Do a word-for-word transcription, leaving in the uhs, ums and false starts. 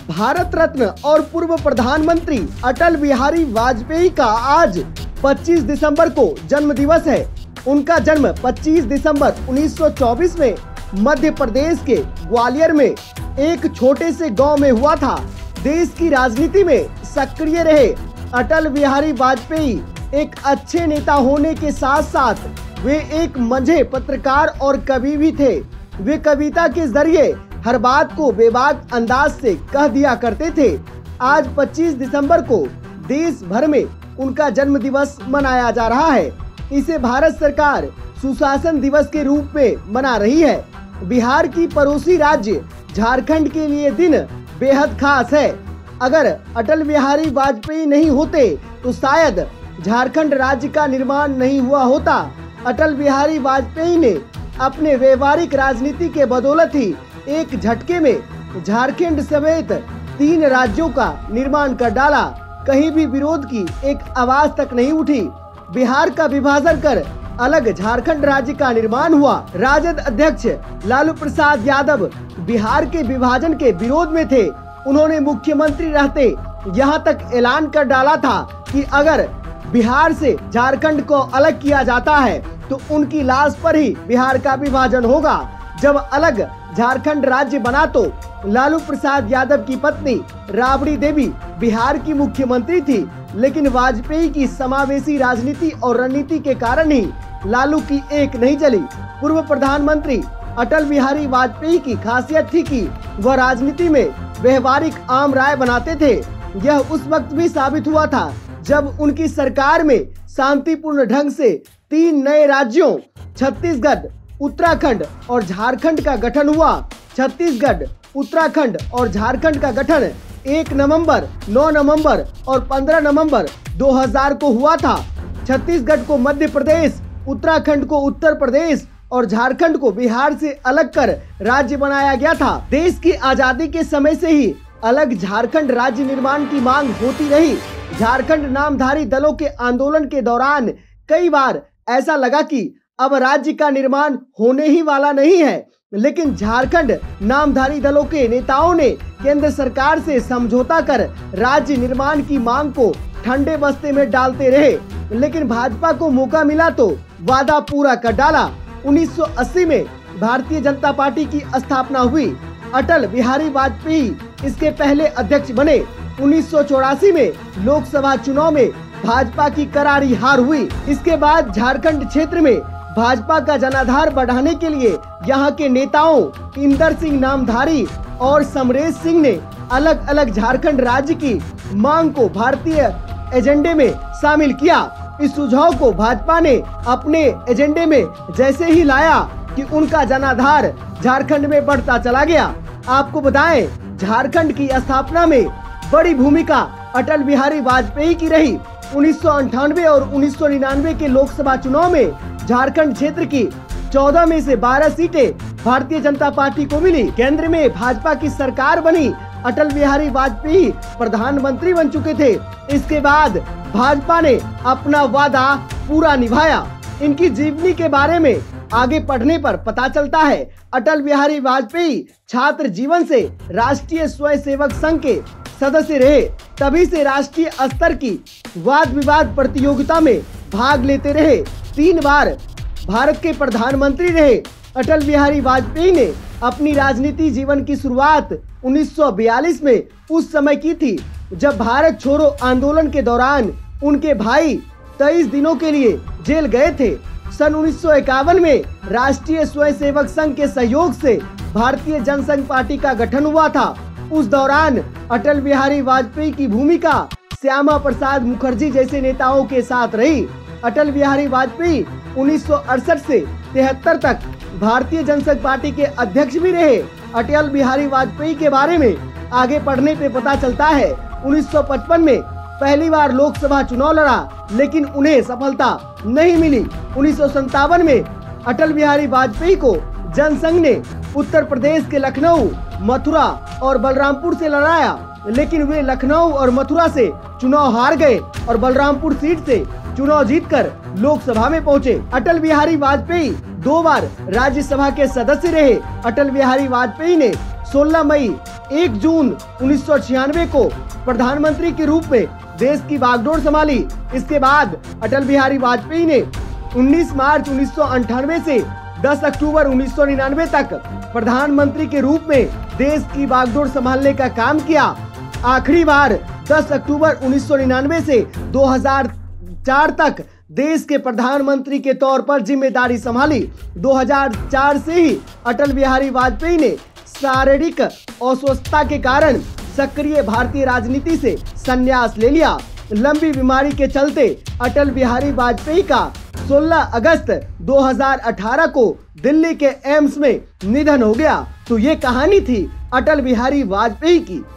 भारत रत्न और पूर्व प्रधानमंत्री अटल बिहारी वाजपेयी का आज पच्चीस दिसंबर को जन्म दिवस है। उनका जन्म पच्चीस दिसंबर उन्नीस सौ चौबीस में मध्य प्रदेश के ग्वालियर में एक छोटे से गांव में हुआ था। देश की राजनीति में सक्रिय रहे अटल बिहारी वाजपेयी एक अच्छे नेता होने के साथ साथ वे एक मंझे पत्रकार और कवि भी थे। वे कविता के जरिए हर बात को बेबाक अंदाज से कह दिया करते थे। आज पच्चीस दिसंबर को देश भर में उनका जन्म दिवस मनाया जा रहा है। इसे भारत सरकार सुशासन दिवस के रूप में मना रही है। बिहार की पड़ोसी राज्य झारखंड के लिए दिन बेहद खास है। अगर अटल बिहारी वाजपेयी नहीं होते तो शायद झारखंड राज्य का निर्माण नहीं हुआ होता। अटल बिहारी वाजपेयी ने अपने व्यवहारिक राजनीति के बदौलत ही एक झटके में झारखंड समेत तीन राज्यों का निर्माण कर डाला। कहीं भी विरोध की एक आवाज तक नहीं उठी। बिहार का विभाजन कर अलग झारखंड राज्य का निर्माण हुआ। राजद अध्यक्ष लालू प्रसाद यादव बिहार के विभाजन के विरोध में थे। उन्होंने मुख्यमंत्री रहते यहाँ तक ऐलान कर डाला था कि अगर बिहार से झारखंड को अलग किया जाता है तो उनकी लाश पर ही बिहार का विभाजन होगा। जब अलग झारखंड राज्य बना तो लालू प्रसाद यादव की पत्नी राबड़ी देवी बिहार की मुख्यमंत्री थी, लेकिन वाजपेयी की समावेशी राजनीति और रणनीति के कारण ही लालू की एक नहीं चली। पूर्व प्रधानमंत्री अटल बिहारी वाजपेयी की खासियत थी कि वह राजनीति में व्यवहारिक आम राय बनाते थे। यह उस वक्त भी साबित हुआ था जब उनकी सरकार में शांतिपूर्ण ढंग से तीन नए राज्यों छत्तीसगढ़, उत्तराखंड और झारखंड का गठन हुआ। छत्तीसगढ़, उत्तराखंड और झारखंड का गठन एक नवंबर, नौ नवंबर और पंद्रह नवंबर दो हज़ार को हुआ था। छत्तीसगढ़ को मध्य प्रदेश, उत्तराखंड को उत्तर प्रदेश और झारखंड को बिहार से अलग कर राज्य बनाया गया था। देश की आजादी के समय से ही अलग झारखंड राज्य निर्माण की मांग होती रही। झारखंड नामधारी दलों के आंदोलन के दौरान कई बार ऐसा लगा कि अब राज्य का निर्माण होने ही वाला नहीं है, लेकिन झारखंड नामधारी दलों के नेताओं ने केंद्र सरकार से समझौता कर राज्य निर्माण की मांग को ठंडे बस्ते में डालते रहे। लेकिन भाजपा को मौका मिला तो वादा पूरा कर डाला। उन्नीस सौ अस्सी में भारतीय जनता पार्टी की स्थापना हुई। अटल बिहारी वाजपेयी इसके पहले अध्यक्ष बने। उन्नीस सौ चौरासी में लोकसभा चुनाव में भाजपा की करारी हार हुई। इसके बाद झारखंड क्षेत्र में भाजपा का जनाधार बढ़ाने के लिए यहाँ के नेताओं इंदर सिंह नामधारी और समरेश सिंह ने अलग अलग झारखंड राज्य की मांग को भारतीय एजेंडे में शामिल किया। इस सुझाव को भाजपा ने अपने एजेंडे में जैसे ही लाया कि उनका जनाधार झारखंड में बढ़ता चला गया। आपको बताएं, झारखंड की स्थापना में बड़ी भूमिका अटल बिहारी वाजपेयी की रही। उन्नीस सौ अंठानवे और उन्नीस सौ निन्यानवे के लोकसभा चुनाव में झारखंड क्षेत्र की चौदह में से बारह सीटें भारतीय जनता पार्टी को मिली। केंद्र में भाजपा की सरकार बनी। अटल बिहारी वाजपेयी प्रधानमंत्री बन चुके थे। इसके बाद भाजपा ने अपना वादा पूरा निभाया। इनकी जीवनी के बारे में आगे पढ़ने पर पता चलता है। अटल बिहारी वाजपेयी छात्र जीवन से राष्ट्रीय स्वयंसेवक संघ के सदस्य रहे। तभी से राष्ट्रीय स्तर की वाद विवाद प्रतियोगिता में भाग लेते रहे। तीन बार भारत के प्रधानमंत्री रहे। अटल बिहारी वाजपेयी ने अपनी राजनीति जीवन की शुरुआत उन्नीस सौ बयालीस में उस समय की थी जब भारत छोड़ो आंदोलन के दौरान उनके भाई तेईस दिनों के लिए जेल गए थे। सन उन्नीस सौ इक्यावन में राष्ट्रीय स्वयंसेवक संघ के सहयोग से भारतीय जनसंघ पार्टी का गठन हुआ था। उस दौरान अटल बिहारी वाजपेयी की भूमिका श्यामा प्रसाद मुखर्जी जैसे नेताओं के साथ रही। अटल बिहारी वाजपेयी उन्नीस सौ अड़सठ से तिहत्तर तक भारतीय जनसंघ पार्टी के अध्यक्ष भी रहे। अटल बिहारी वाजपेयी के बारे में आगे पढ़ने पे पता चलता है उन्नीस सौ पचपन में पहली बार लोकसभा चुनाव लड़ा, लेकिन उन्हें सफलता नहीं मिली। उन्नीस सौ सत्तावन में अटल बिहारी वाजपेयी को जनसंघ ने उत्तर प्रदेश के लखनऊ, मथुरा और बलरामपुर से लड़ाया, लेकिन वे लखनऊ और मथुरा से चुनाव हार गए और बलरामपुर सीट से चुनाव जीतकर लोकसभा में पहुंचे। अटल बिहारी वाजपेयी दो बार राज्यसभा के सदस्य रहे अटल बिहारी वाजपेयी ने सोलह मई एक जून उन्नीस सौ छियानवे को प्रधानमंत्री के रूप में देश की बागडोर संभाली। इसके बाद अटल बिहारी वाजपेयी ने उन्नीस मार्च उन्नीस सौ अंठानवे से दस अक्टूबर उन्नीस सौ निन्यानवे तक प्रधानमंत्री के रूप में देश की बागडोर संभालने का काम किया। आखिरी बार दस अक्टूबर उन्नीस सौ निन्यानवे से दो हज़ार चार तक देश के प्रधानमंत्री के तौर पर जिम्मेदारी संभाली। दो हज़ार चार से ही अटल बिहारी वाजपेयी ने शारीरिक अस्वस्थता के कारण सक्रिय भारतीय राजनीति से संन्यास ले लिया। लंबी बीमारी के चलते अटल बिहारी वाजपेयी का सोलह अगस्त दो हज़ार अठारह को दिल्ली के एम्स में निधन हो गया। तो ये कहानी थी अटल बिहारी वाजपेयी की।